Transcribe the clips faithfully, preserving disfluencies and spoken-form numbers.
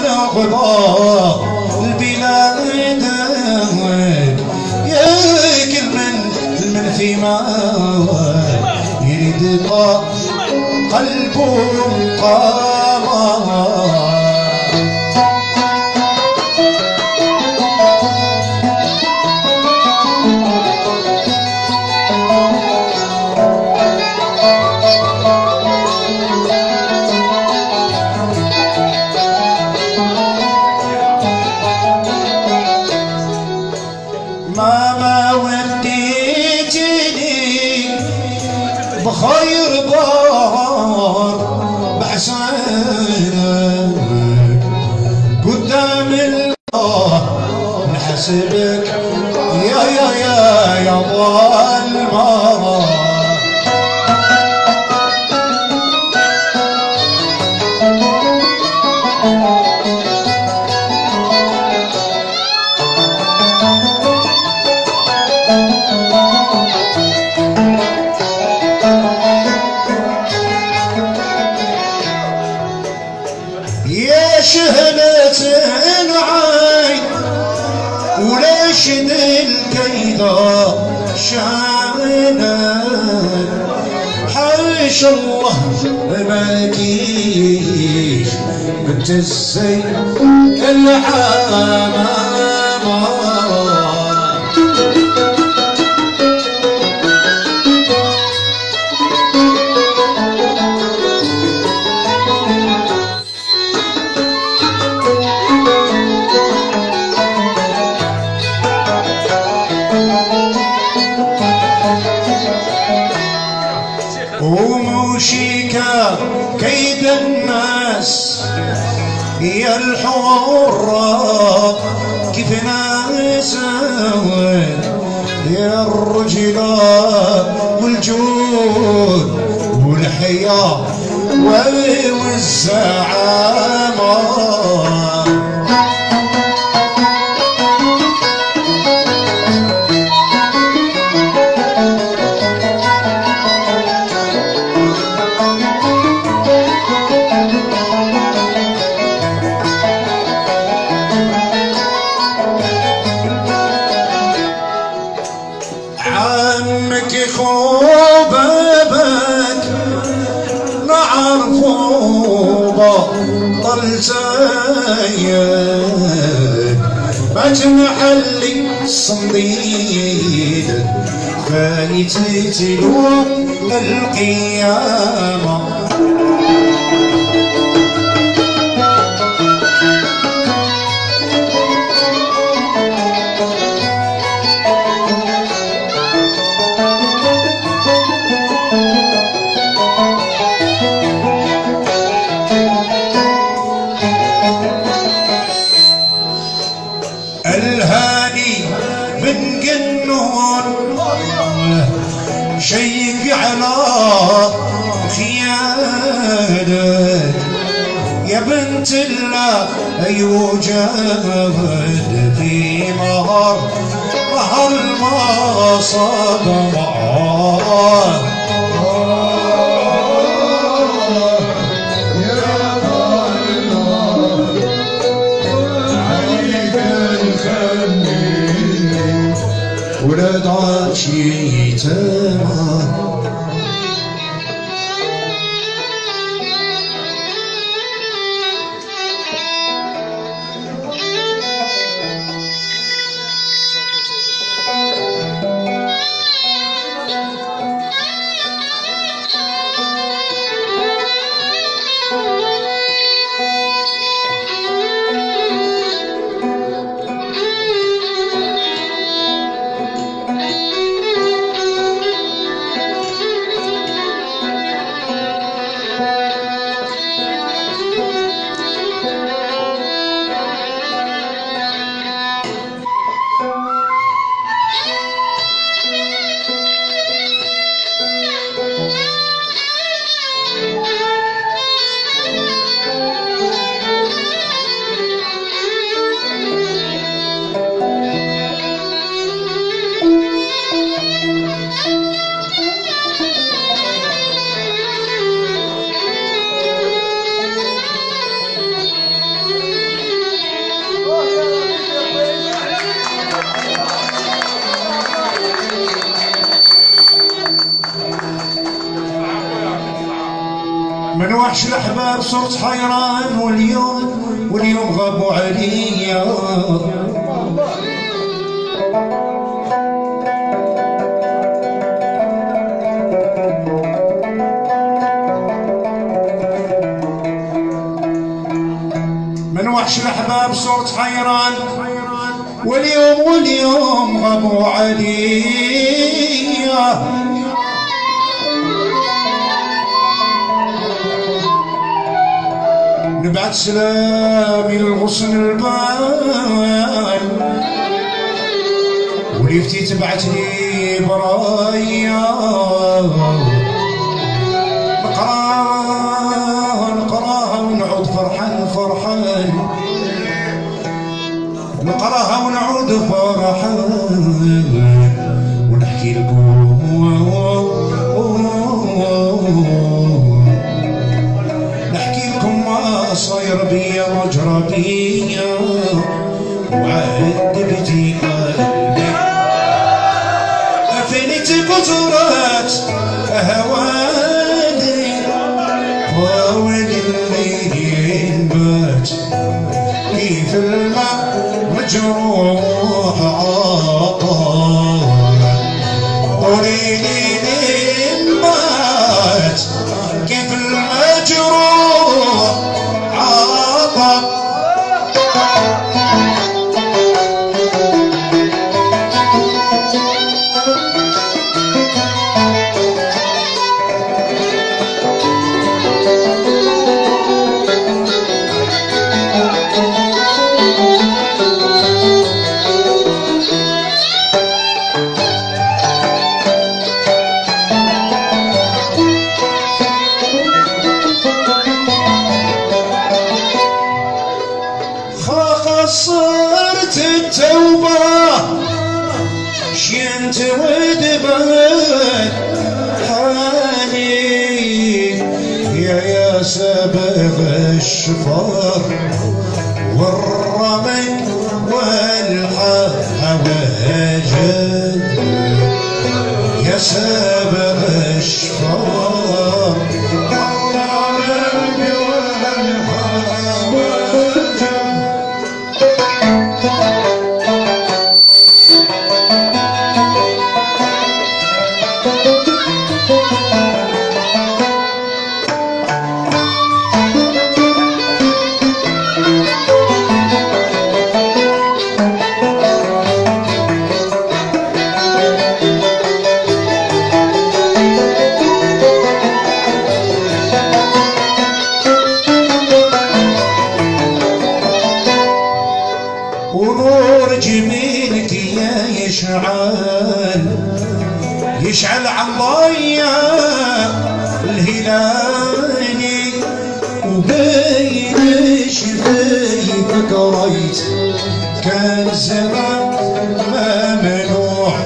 الغبار البلاد يا كل من من فيما يريد قلبه قمر. ماما وديتني بخير دار بحسنك قدام الله نحسبك يا يا يا يا ظالمة. يا شهلة عين وليش الكيدة شانك حيش الله ما كيش بنت الزين الحمامة. وموشيكا كيد الناس يا الحرة كيف ناسون يا الرجلة والجود والحياة والزعامة. عمك خوبابك نعرفه بطل زيك ما تنحلي صنديد فايت تلوم القيامة. الهاني من جنون شيك على خيانك يا بنت الله يوجد في مهر مهر ما صدمه. ولاد عاشي تمام وحش الأحباب صرت حيران، واليوم واليوم غابوا عليا. من وحش الأحباب صرت حيران، واليوم واليوم غابوا عليا. نبعت سلامي للغصن البال، وليفتي تبعت لي برايا. نقراها نقراها ونعود فرحان فرحان، نقراها ونعود فرحان، ونحكي لكم صاير بيا وجرى بيا، وعذبتي قلبي أفنيت قطرات هواني، ووين الليل بات كيف الماء مجروح عطار. قوليلي لين مات كيف المجروح عطب. صرت التوبة شنت ودبت حالي، يا يا سبب الشفار والرمل والحواجل، يا سبب الشفار والرمل والحواجل. ونور جميلك يا يشعل يشعل عالضيا الهلالي، وبين شفايفك ريت كان زمان ممنوع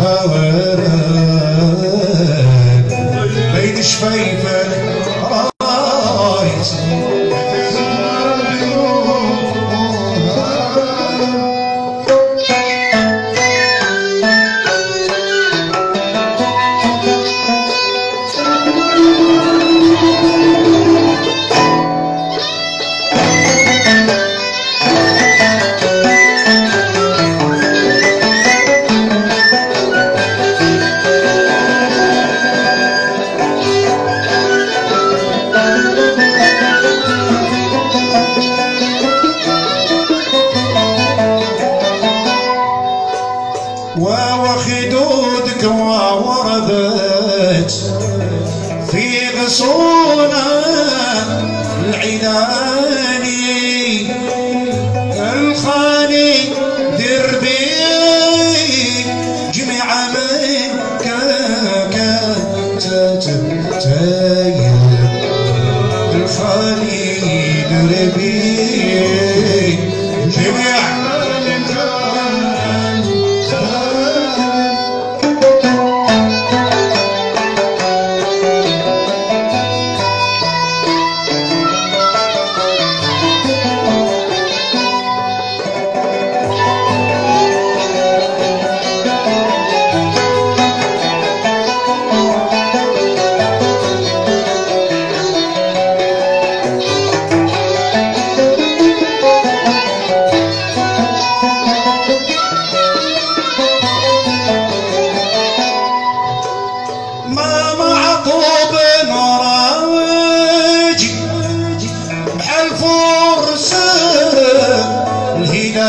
هواران، بين شفايفك ريت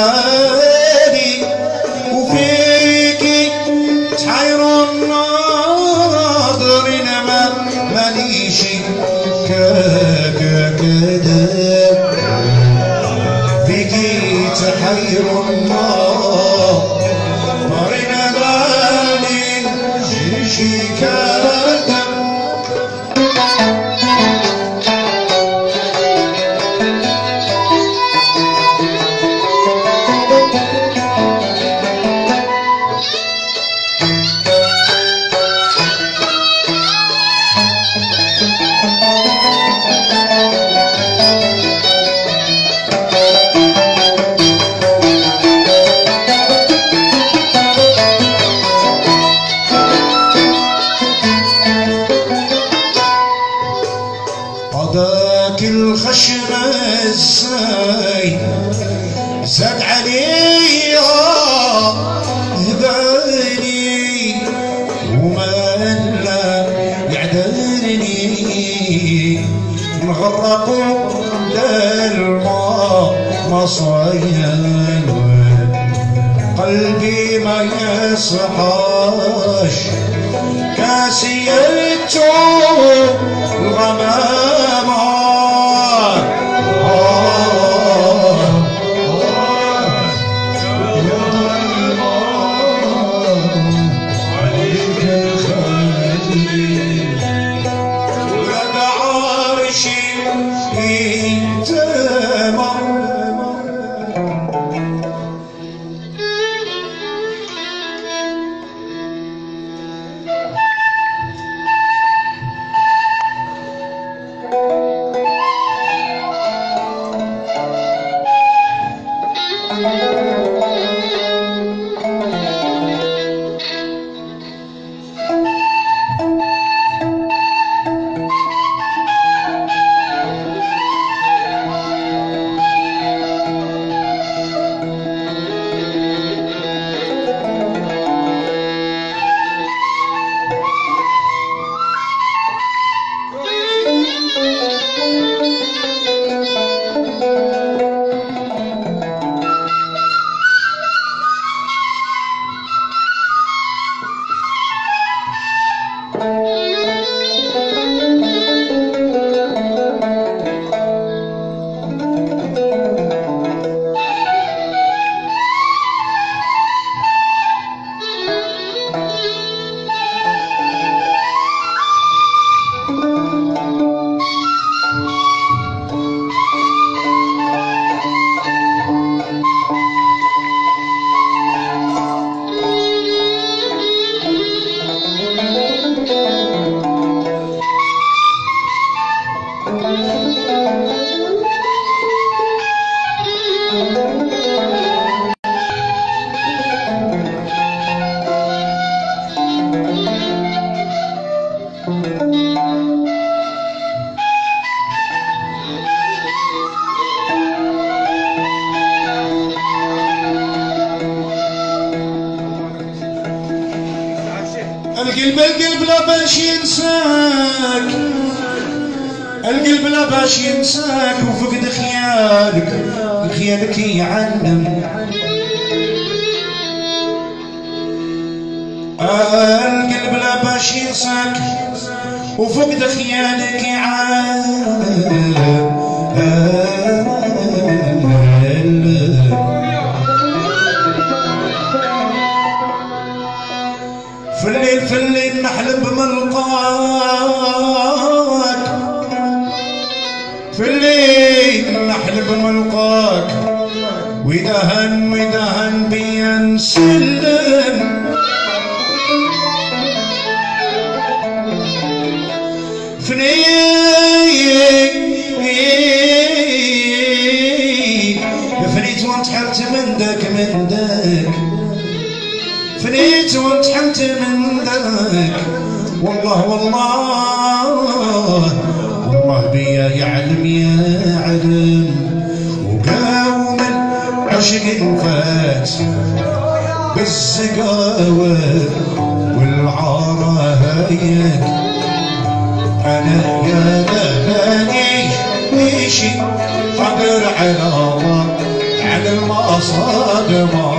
ليالي وفيكي تحير الناظرين ما مانيشي كذاب فيكي تحير الناظرين مانيشي كذاب. هذاك الخشم الزايد زاد علي هبالي وما لا يعذرني نغرق للماء مصايا قلبي ما يصحاش كاسيته الغمامة ولد عرشي يتمر. القلب القلب لا باش ينساك، القلب لا باش ينساك وفقد خيالك، خيالك يعلم. القلب لا باش ينساك وفقد خيالك يعلم. في الليل في الليل نحلم بملقاك، في الليل نحلم بملقاك، ودهن ودهن بيا نسلم. فنيت فنيت وانتحرت من ذاك من ذاك، فنيت وانتحمت من ذاك. والله والله والله بيا يعلم يعلم، وقاوم العشق فات بالزقاوة والعارة هايك. أنا يا ماني ماشي قادر على على المقصود صادمة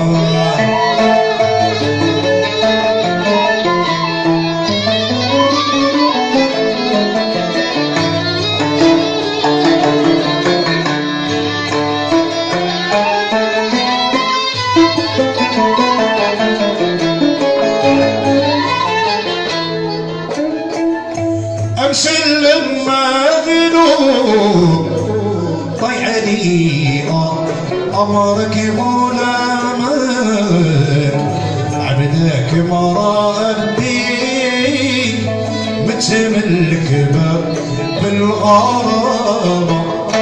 امسلم مغلوب طيح لي امرك غلامك عبدك مربي متملك بالغرامه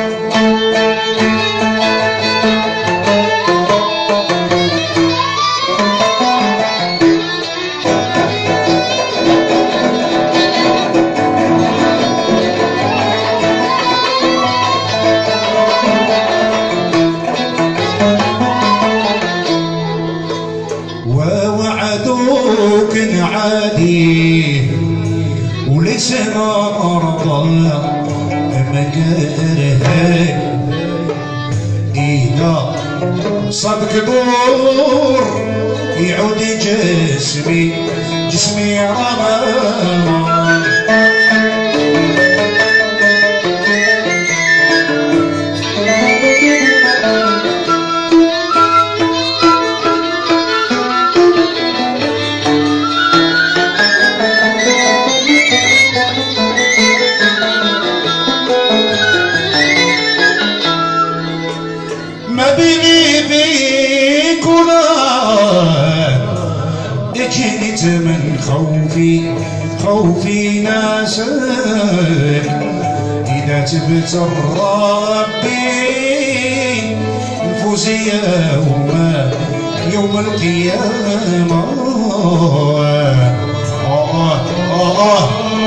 ووعدوك عادي وليس ما أرضى مكرهك إذا صدق دور يعود جسمي جسمي رمى ما بيني بيك ولا جيت من خوفي خوفي ناسك إذا تبت ربي نفوز يوم يوم القيامة آه آه آه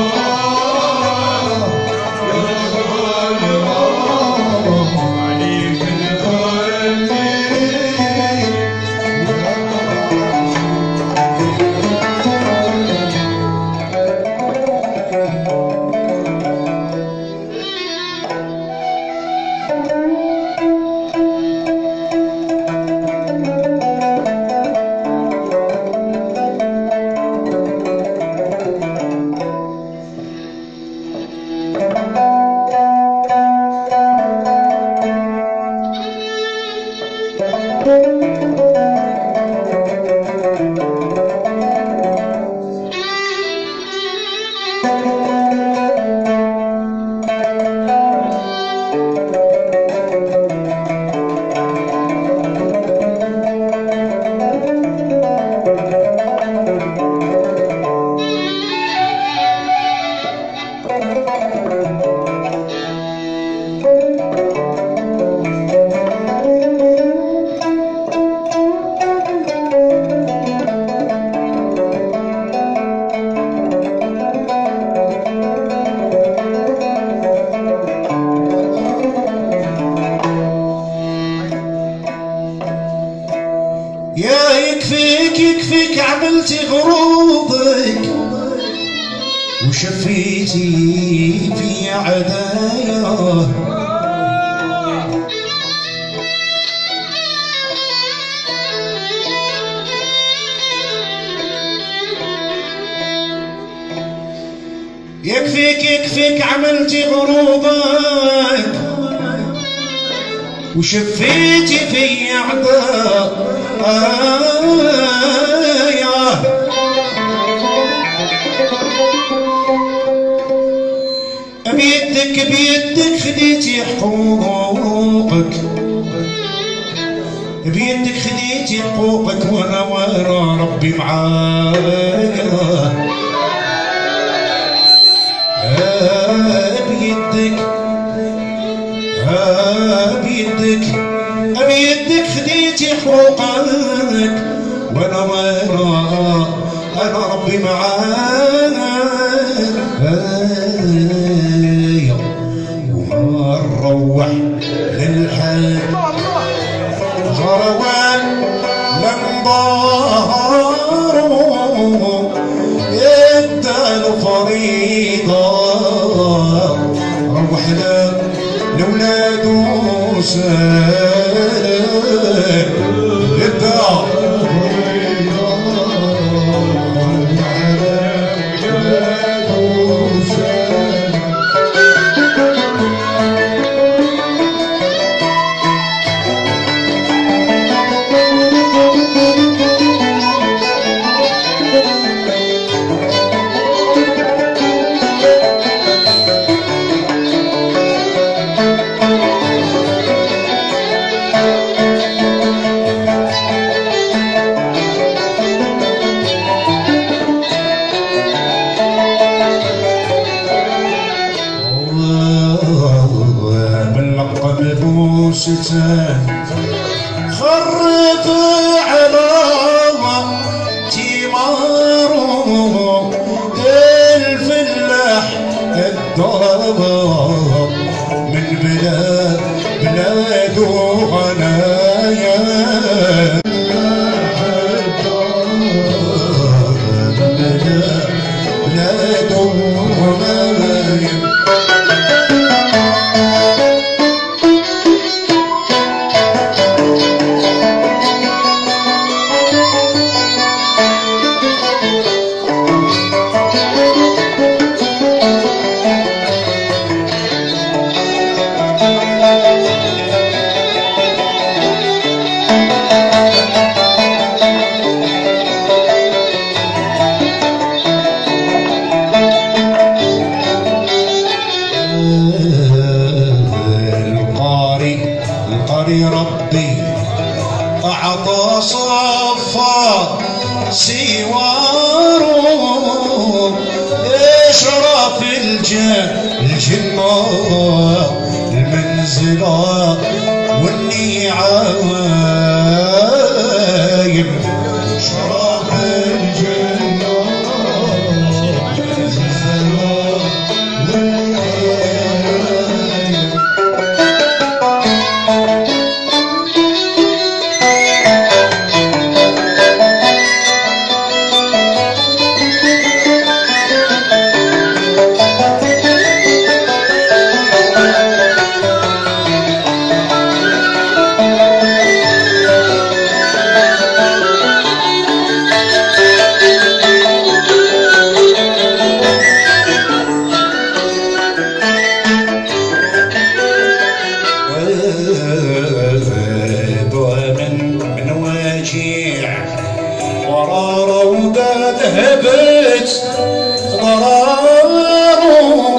يا يكفيك يكفيك عملتي غروضك وشفيتي في عدايا يكفيك يكفيك عملتي غروضك وشفيتي في عدايا بيدك بيدك خديتي حقوقك بيدك خديتي حقوقك وانا ورا ربي معايا بيدك بيدك بيدك خديتي حقوقك وانا ورا انا ربي معايا وما نروح للحال غروان لنضارو يدالو فريضة روحنا لولاد وسال وجهته خرب على تيمارو الفلاح الضرب من بلاد بلاد وغنايا بلاد وغنايا ربي أعطى صفا سواره يشرف الجنة المنزلة والنعايم شرف الجنة المنزلة والنعايم ورا روضة ذهبت ضراره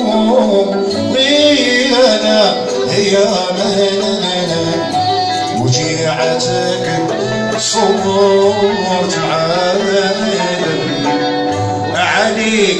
ضيانا هي مننا وجيعتك صبرت عالم عليك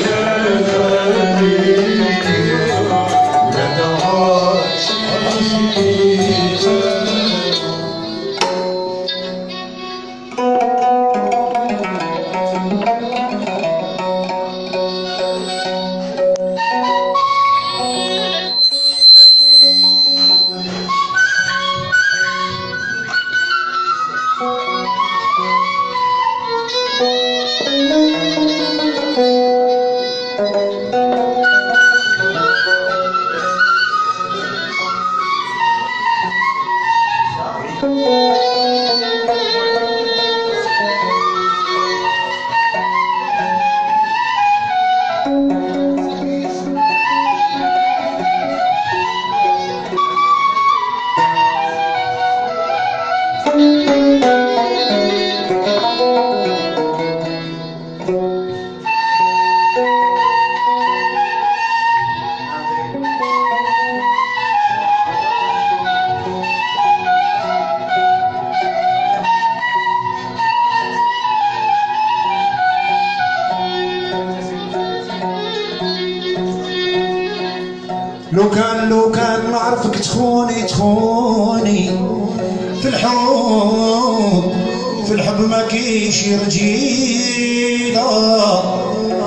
لو كان لو كان نعرفك تخوني تخوني في الحب في الحب ما كيش رجيله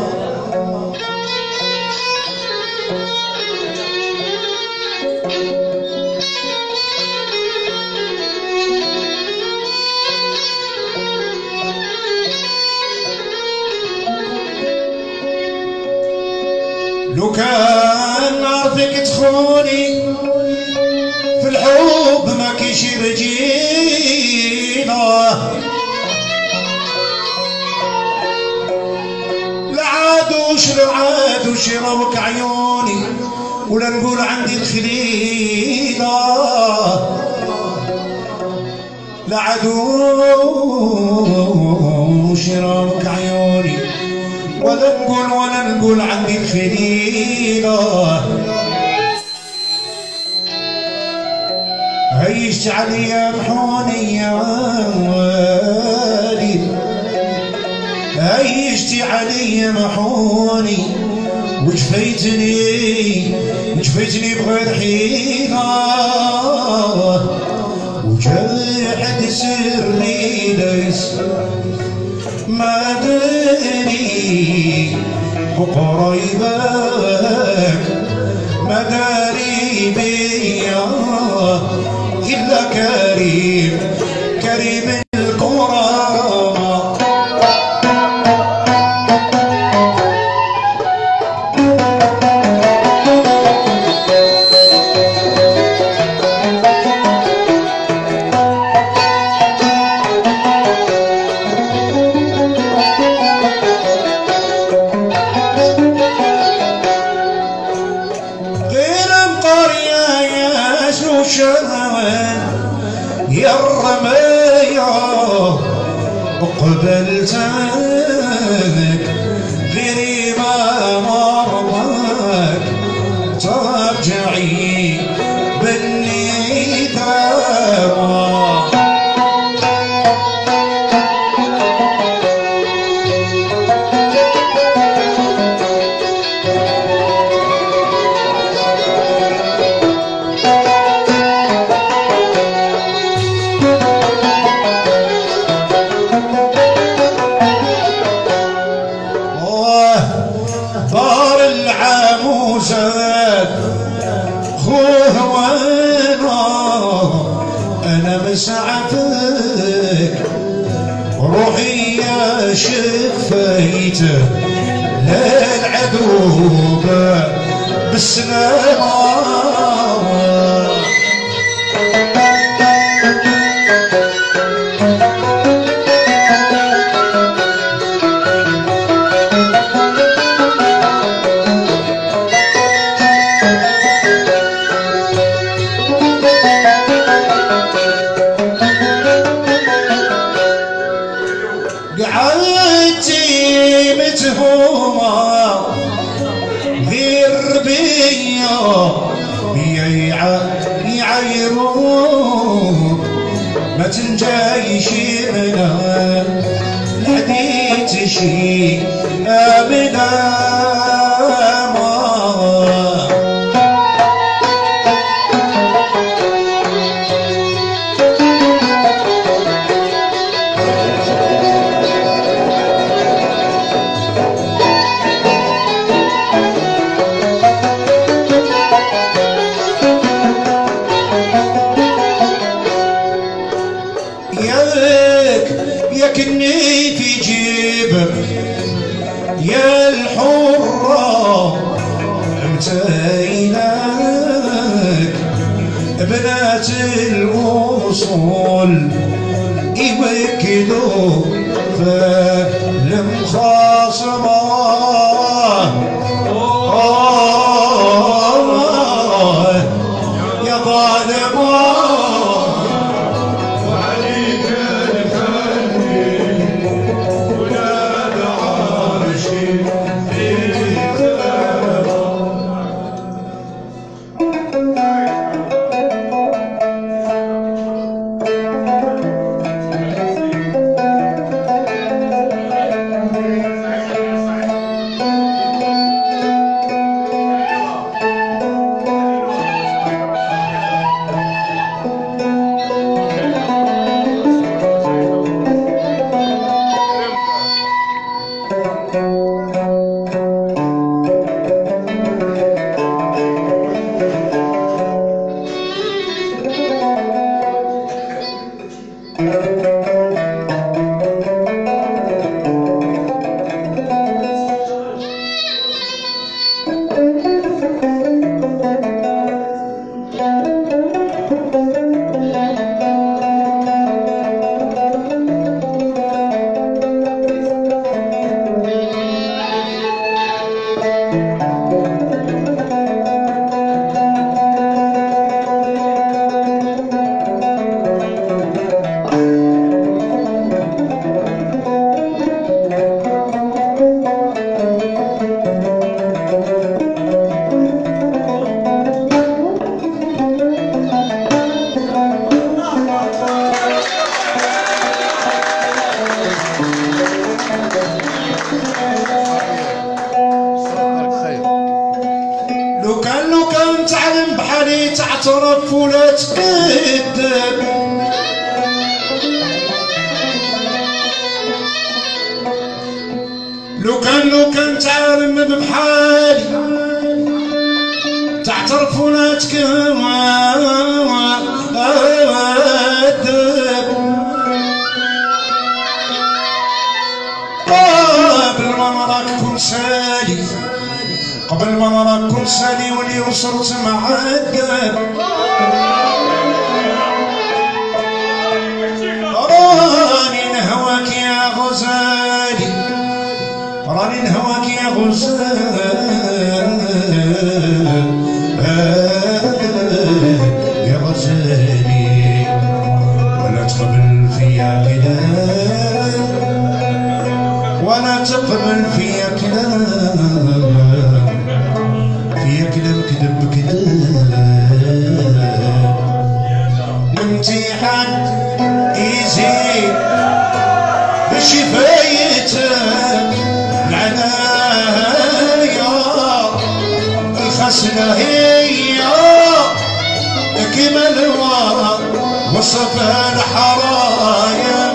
لو كان نعرفك تخوني في الحب ما كيش رجيله لا عادوش لا عادوش يراوك عيوني ولا نقول عندي الخليله لا عادوش يراوك عيوني ولا نقول ولا نقول عندي الخليله عيشت عليا محوني يا والي عيشتي عليا محوني وجفيتني وجفيتني بغير حيله وجاحد سري ليس ما داري وقريبك ما داري بيا إلا كريم كريم الكرامة. يا الرماية وقبلتك غيري ما مرضك ترجعي بالندامة. دار العموزات خوه وانا انا مسعفك روحي يا شفيته للعذوبة بالسلامة. قعدتي متهومة غير بيا يعايروك ما تنجايش منها لحديت شي أبدا ما. ياكني في جيبك يا الحرة امتينك بنات الوصول يوكلوا فالمخاصمة. يا ظالمة لو كان لو كان تعلم بحالي تعترف ولا تكذب لو كان تعلم بحالي تعترف ولا تكذب قبل ما نراك سالي قبل ما نراك سالي ولي وصلت معذب راني نهواك يا غزالي راني نهواك يا غزالي يا غزالي ولا تقبل فيا كلام ولا تقبل فيا كلام فيا كلام كذب كذاب الامتحان يزيد بشفايتك العناية الخسنة هي كما الورى وصفها الحرايا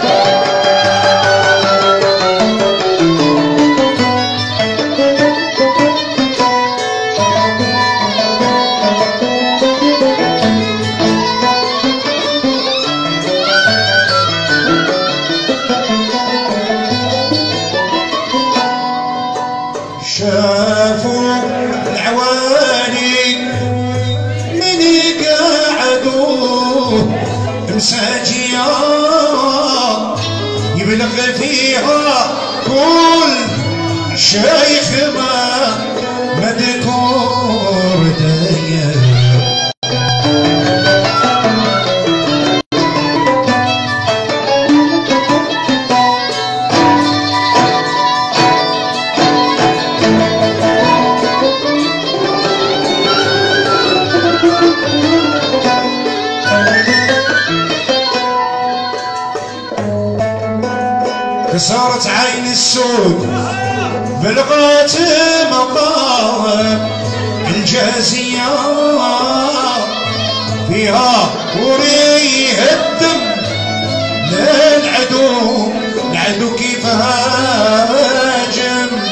شافوا العوالي من يقعدوا مساجية يبلغ فيها كل شيخ ما مذكور داير صارت عين السود بلغت مقام الجازية فيها وريه الدم للعدو العدو كيف هاجم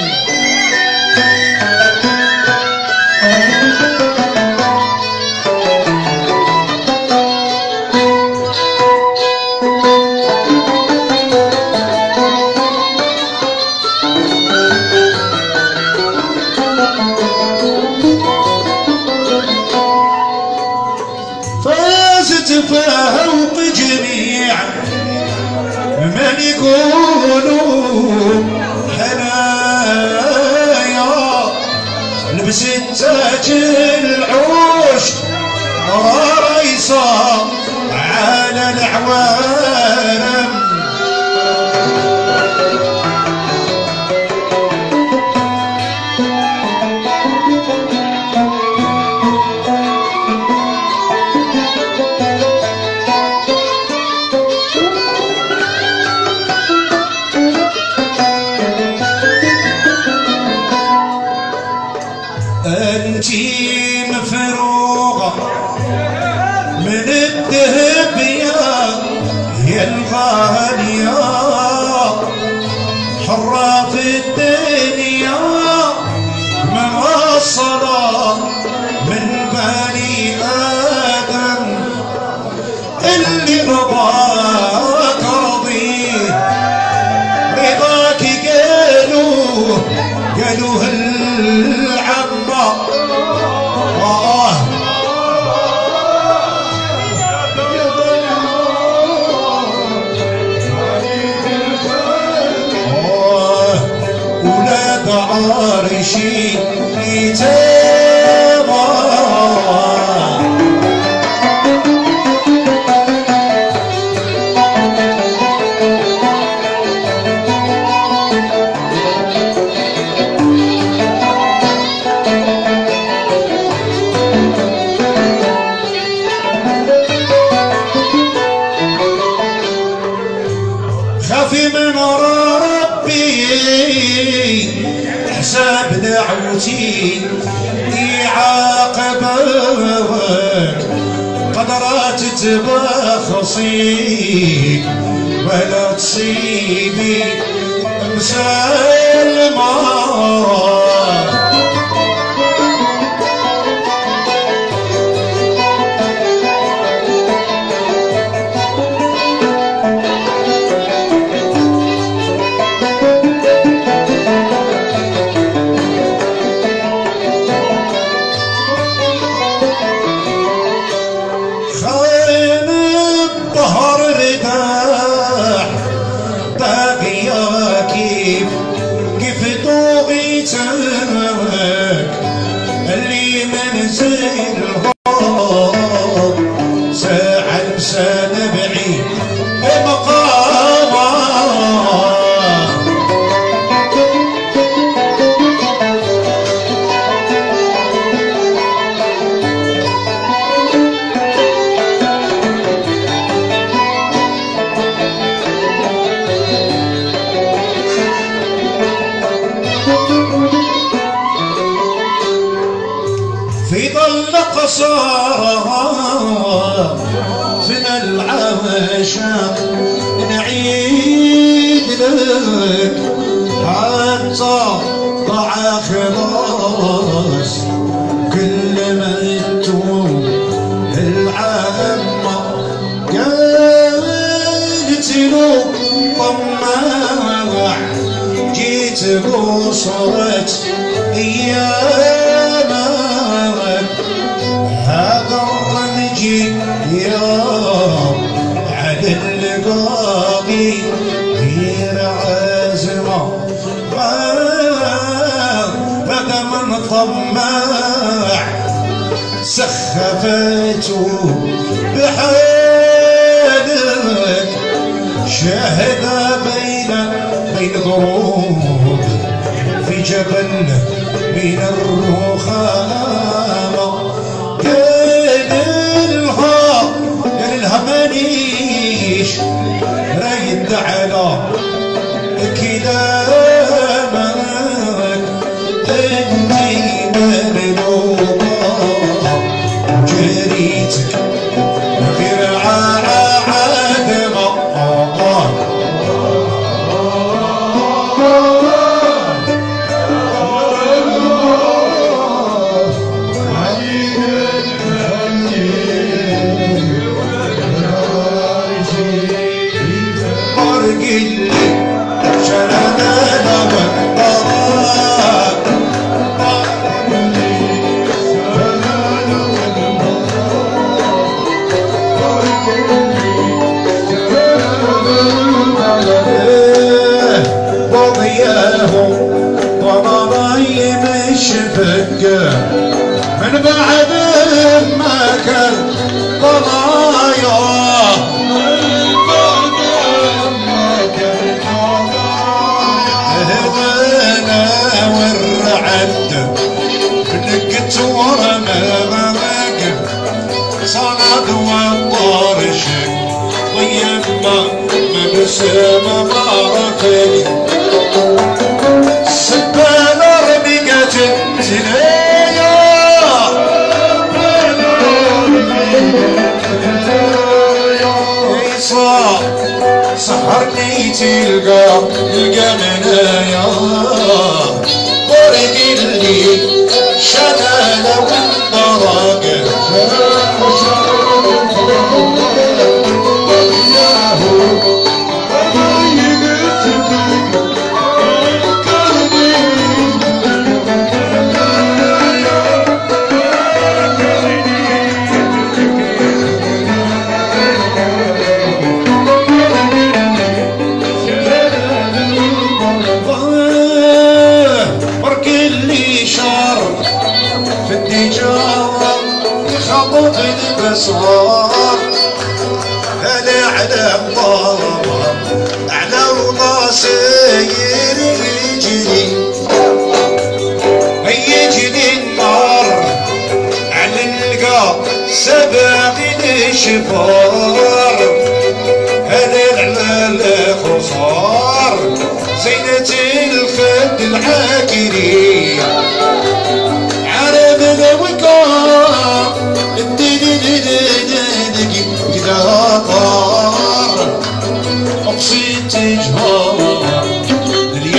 فوق جميع من يقولوا حنايا لبست تاج العوش رئيسا على العوالم انتي مفروغة من الذهب يا الغالية حرة في الدنيا موصلة من بني آدم اللي رضاك رضيه رضاك قالوه قالوه العمة آه ولاد عرشي يتامى خافي من ربي حساب دعوتي يعاقبك قدرات تبخصي ولا تصيبي مسلمة خاين الظهر رداح باقية كيف كيف طوغيتك اللي منزل الهوب ساعة بسنة بعيد مقامة في ظل قصارها فينا العشاق نعيد لك حتى ضاع خلاص كل ما تتوب العامة قالت له طماع جيت وصرت ايامك هذا الرمجي يوم على القاضي غير عازمه هذا من طماع سخفته بحالك شاهد بين بين ضروب في جبل من الرخامة كان الها كان الهمانيش رايد على كلامك انتي مملوكة جريتك غير عادمة من بعد ما كان ضنايا هدانا والرعد نقت ورماك صعد والطرش ويما من سما باركني سبانا رميقة زنايا سحرني تلقى تلقى منايا ورد اللي شغال والطرق خطف البصار هلا على الطلبة على وضاسير يجري يجري النار على القاع سباق الشفار هلا على الخصار زينة الخد العاكري عرب الوقار كذا طار اقصد تجهر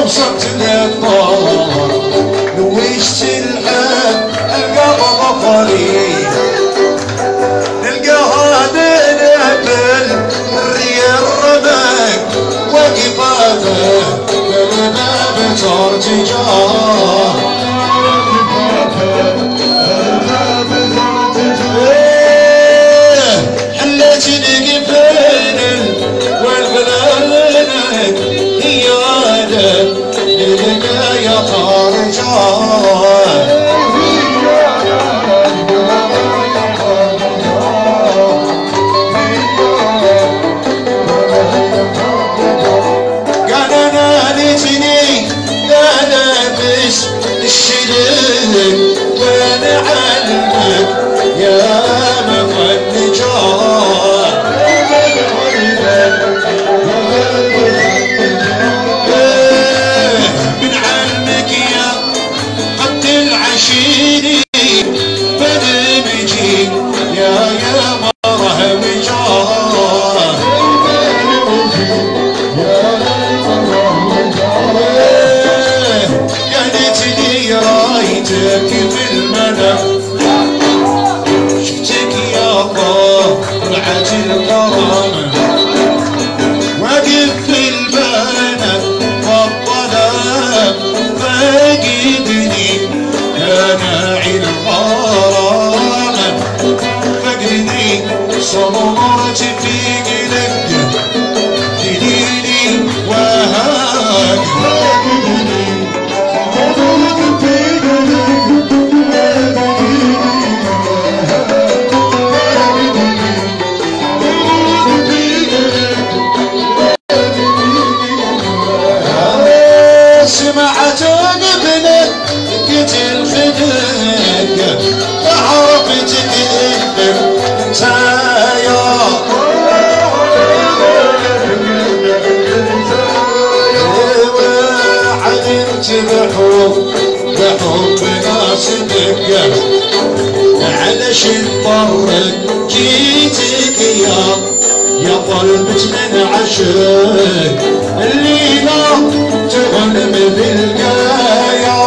وصلت للطور لويشت الحب القلب ظفري نلقاها ننبل الريا الربك وقفاته بالباب ترتجار حلت نقفل والبلالك هي انا نلقى يا طارجار وانا علمك يا مغنجار من علمك يا قد العشيري بنمجي يا يا مره وجار قالتلي رايتك بالمنى شفتك يا طلعت الغرام واقف في البنا والظلام فاقدني يا ناعي الغرام فاقدني صمرت في قلبك دليلي وهاك سمعت ابنك قتل خدك وعرفتك انك انت يا وعلمت بحب بحب ناصبك علش اضطرك جيتك يا يا ظلمت من عشق الليلة تغنم بالقايا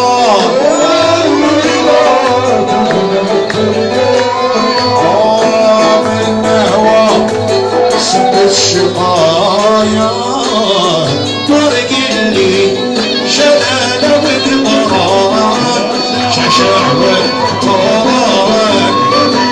من نهوى سب الشقايا طرق اللي شلالة بالمرار ششع والطراق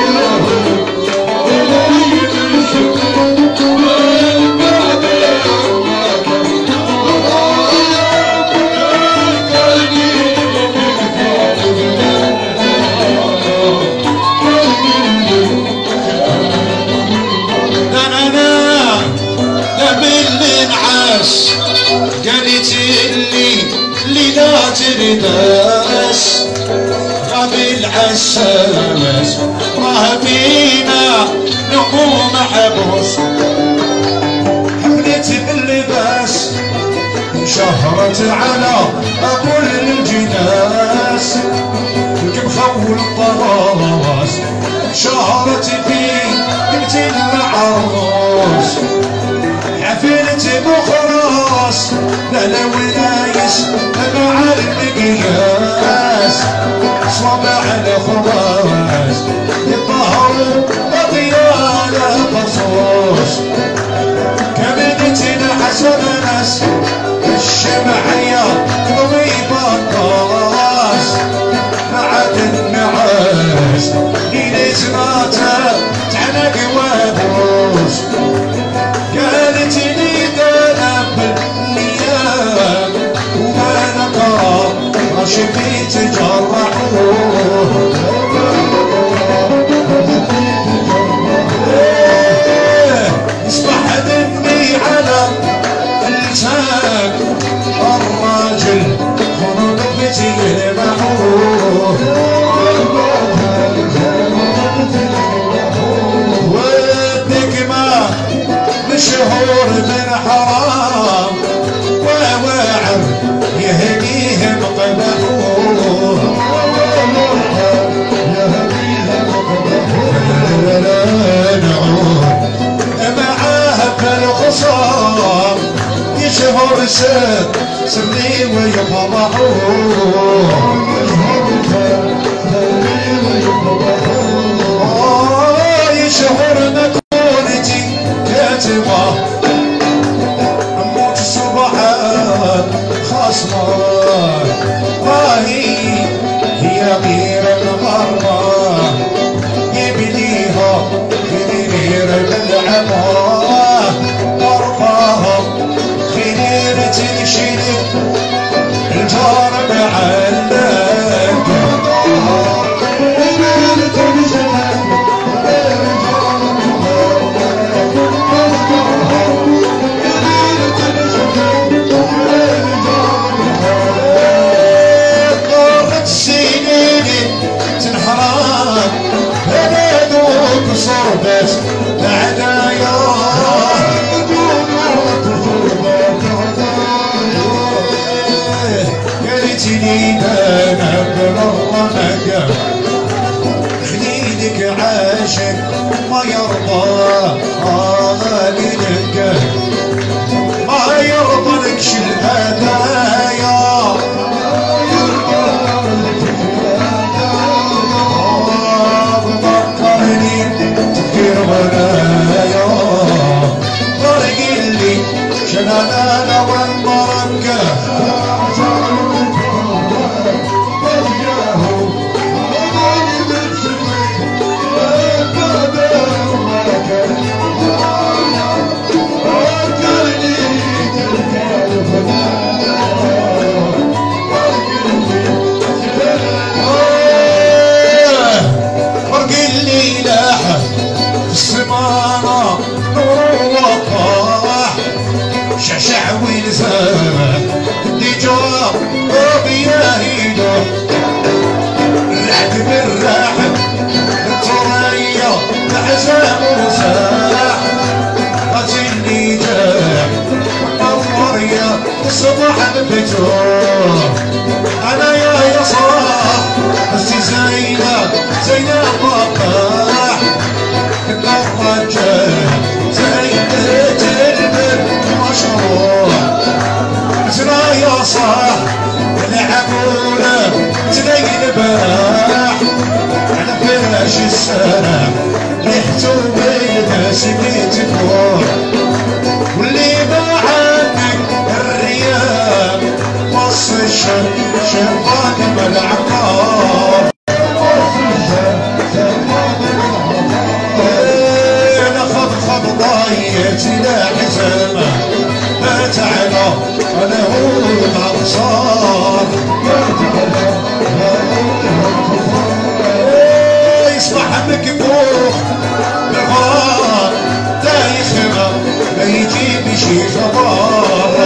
قالت اللي اللي لا ترداس غاب العساس راه فينا نقوم محبوس حملت باللباس شهرت على كل الجناس القبخة والطراس شهرت فيه قلت العروس حفلت بخراس لا لا والنايس مع المقياس صبع الخواس يطهروا بطيانة بصوص كبدتنا حسن ناس الشمعية ضريبة الطاس بعد النعاس ليلة ما تعلق وابوس قالت لي ذنب النيام وما نقرا ما شفيت جرحوه يشهر سر سري ويفرحون يشهر مكونتي كاتبة أموت صبحات خصمة راهي هي غير المغربة يبنيها غير بالعمى ضربها خير تنشلك الجار معلق قرت سنيني تنحرق بلدوك صربت العنايا قالتلي انا بالله مقام خليلك عاشق ما يرضى غالي لك ما يرضى لكش الهدايا ذكرني تذكير منايا طرق اللي شنانا والمرقة شعشع ويلزامه دي جواب وبيا هيدو الرعد بالراحب الطرية العزام وساح قتلني جاح والنورية الصبح بفتوح أنا يا يصاح بستي زينة زينة بقاح النظر جاح زينة تلبل مشروع مثلا يا صاح لعبونا تلاقي الباح على فراش السرح ريحته بالمسكت فوق واللي باعنك الرياح مص الشر شيطان بالعقار ضايت لا حزامه مات على انا هو الابصار يصبح مكبوخ بالغار دايخنا ما يجيب شي خبر